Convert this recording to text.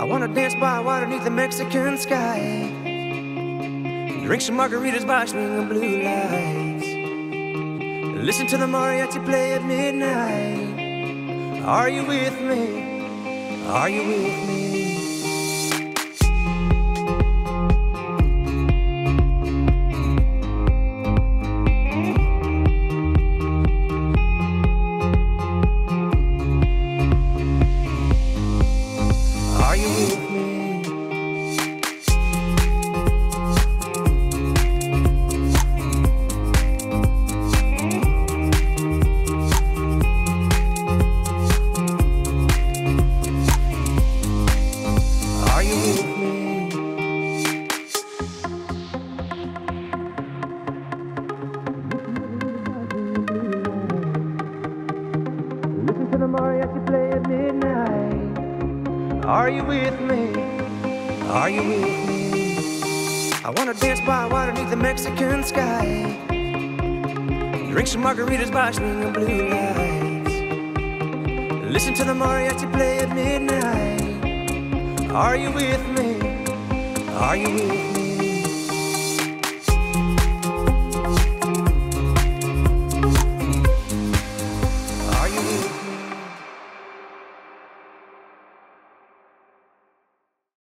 wanna dance by water beneath the Mexican sky, drink some margaritas by swinging blue lights, listen to the mariachi play at midnight. Are you with me? Are you with me? Listen to the mariachi play at midnight. Are you with me? Are you with me? I wanna dance by water beneath the Mexican sky, drink some margaritas by swinging blue lights, listen to the mariachi play at midnight. Are you with me? Are you with me?